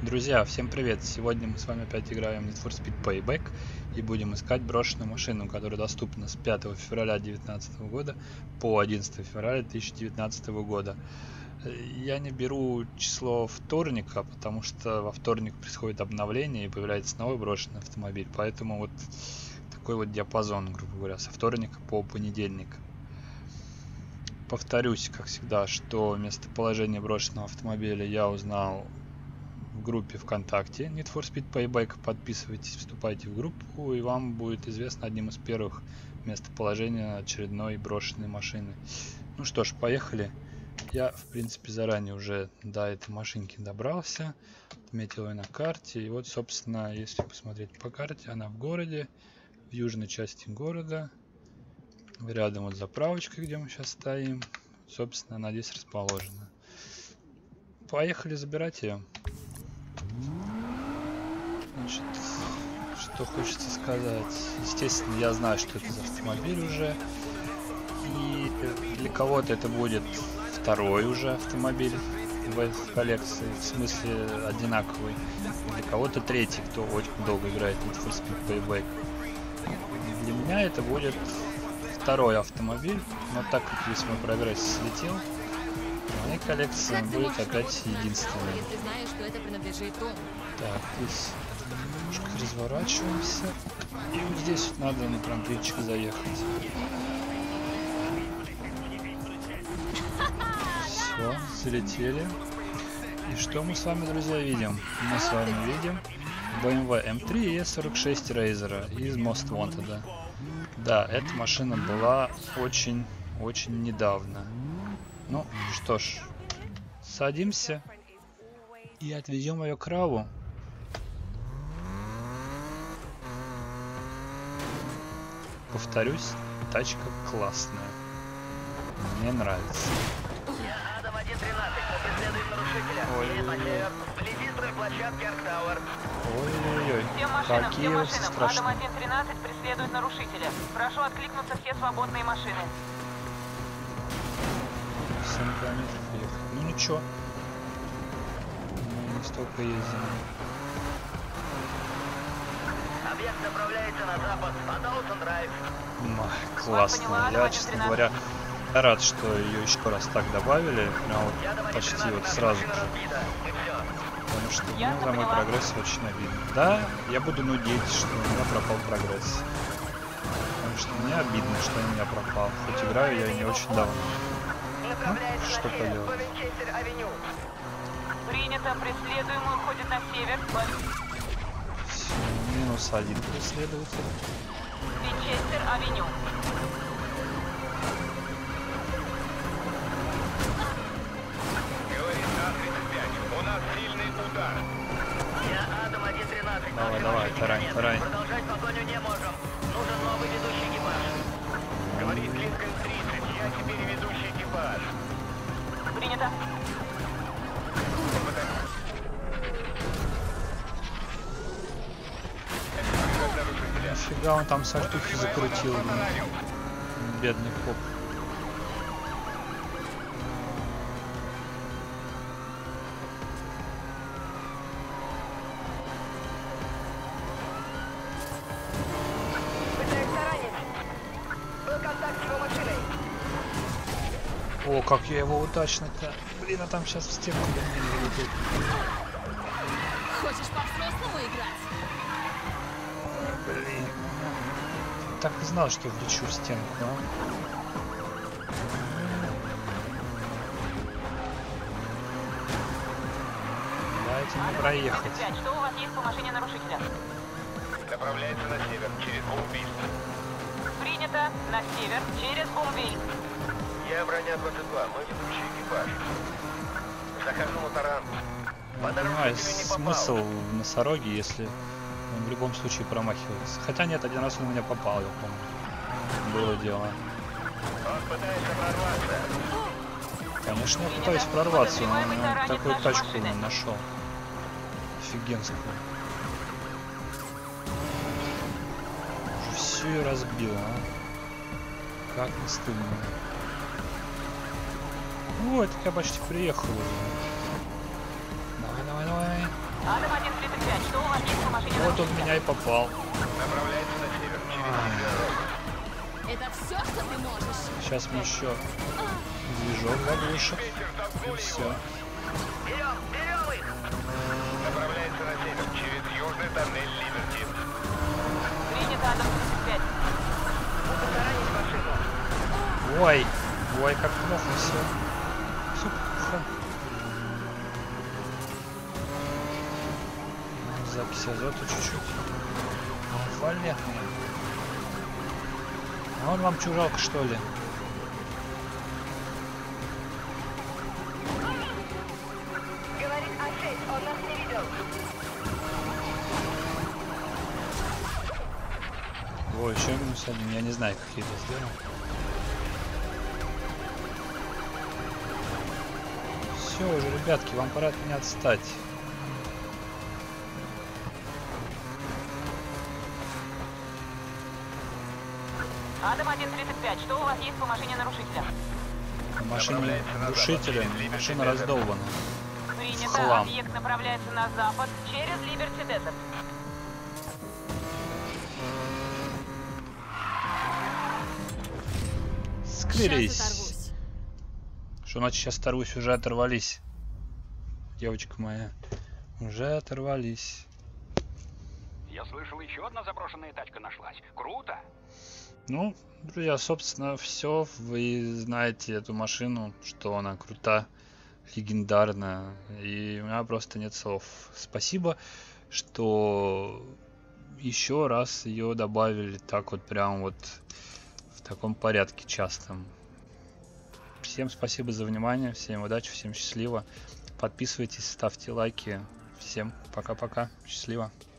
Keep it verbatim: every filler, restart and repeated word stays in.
Друзья, всем привет! Сегодня мы с вами опять играем Need for Speed Payback и будем искать брошенную машину, которая доступна с пятого февраля две тысячи девятнадцатого года по одиннадцатое февраля две тысячи девятнадцатого года. Я не беру число вторника, потому что во вторник происходит обновление и появляется новый брошенный автомобиль, поэтому вот такой вот диапазон, грубо говоря, со вторника по понедельник. Повторюсь, как всегда, что местоположение брошенного автомобиля я узнал в группе ВКонтакте Need for Speed Payback. Подписывайтесь, вступайте в группу, и вам будет известно одним из первых местоположение очередной брошенной машины. Ну что ж, поехали. Я, в принципе, заранее уже до этой машинки добрался, отметил ее на карте. И вот, собственно, если посмотреть по карте, она в городе, в южной части города, рядом вот заправочка, где мы сейчас стоим. Собственно, она здесь расположена. Поехали забирать ее. Значит, что хочется сказать. Естественно, я знаю, что это за автомобиль уже. И для кого-то это будет второй уже автомобиль в этой коллекции. В смысле одинаковый. Для кого-то третий, кто очень долго играет в Need for Speed Payback. Для меня это будет второй автомобиль. Но так как весь мой прогресс слетел, моя коллекция будет опять единственной. Так, здесь немножко разворачиваемся. И вот здесь вот надо на трамплинчик заехать. Все, залетели. И что мы с вами, друзья, видим? Мы с вами видим бэ эм вэ эм три и эс сорок шесть Razer из Most Wanted. Да, эта машина была очень-очень недавно. Ну, что ж, садимся и отвезем ее к Раву. Повторюсь, тачка классная. Мне нравится. Я Адам один тринадцать, мы преследуем нарушителя. Едет на север, вблизи стройплощадки Арктауэр. Ой-ой-ой, Всем машинам, какие всем вы машинам. Адам страшные. один тринадцать преследует нарушителя. Прошу откликнуться все свободные машины. семь километров ехать. Ну ничего. Мы не столько ездим. Объект направляется на запад, по Доусон Драйв. Ма, классно. Я, честно говоря, рад, что ее еще раз так добавили. Прям вот почти вот сразу же. Потому что ну, за мой прогресс очень обидно. Да, я буду нудеть, что у меня пропал прогресс. Потому что мне обидно, что у меня пропал. Хоть играю я и не очень давно. Ну, что поделать. Принято, преследуемый уходит на север. Все, минус один преследователь. Винчестер Авеню. Говорит А тридцать пять. У нас сильный удар. Я Адам один тринадцать. Давай, давай, тарань, тарань. Продолжать погоню не можем. Нужен новый ведущий экипаж. Говорит Линкольн тридцать. Я теперь ведущий экипаж. Принято. Нафига он там сальтухи закрутил, блин. Бедный коп. Пытаюсь таранить. Был контакт с его машиной. О, как я его удачно-то. Блин, а там сейчас в стенку до меня не летит. Хочешь по-взрослому играть? Блин. Так и знал, что влечу в стенку, а? Дайте мне проехать. Что у вас есть по машине нарушителя? Направляется на север через Голубиль. Принято. На север через Бумвиль. Я броня двадцать два. Мы ведущий экипаж. Захожу на таран. Я не понимаю смысл в носороге, если он в любом случае промахивается. Хотя нет, один раз он у меня попал, я помню. Было дело. Он пытается прорваться. Конечно, я пытаюсь прорваться, но он такую тачку нашел. Офигенскую. Уже все и разбил, а. Как не стыдно. Вот, я почти приехал уже. Давай, давай, давай. Вот он меня и попал. Направляется на север, через Это все, что ты можешь? Сейчас мы еще движок заглушим. И все. Берем, берем их! Направляется на север, через южный тоннель Либерти. Принято, Адам тридцать пять. Потаранить машину. Ой, ой, как плохо все. Все плохо. Запись азота чуть-чуть. Валетный. А он вам чё жалко, что ли? Говорит А шесть, он нас не видел. Ой, еще минус один. Я не знаю, как я это сделал. Все уже, ребятки, вам пора от меня отстать. Адам один тридцать пять. Что у вас есть по машине нарушителя? Машина душителя, машина раздолбана. Принято. Хлам. Объект направляется на запад через Либерти Дезерт. Скрылись. Сейчас оторвусь. Что значит сейчас оторвусь? Уже оторвались. Девочка моя. Уже оторвались. Я слышал, еще одна заброшенная тачка нашлась. Круто! Ну, друзья, собственно, все. Вы знаете эту машину, что она крута, легендарна. И у меня просто нет слов. Спасибо, что еще раз ее добавили так вот прям вот в таком порядке частом. Всем спасибо за внимание, всем удачи, всем счастливо. Подписывайтесь, ставьте лайки. Всем пока-пока. Счастливо.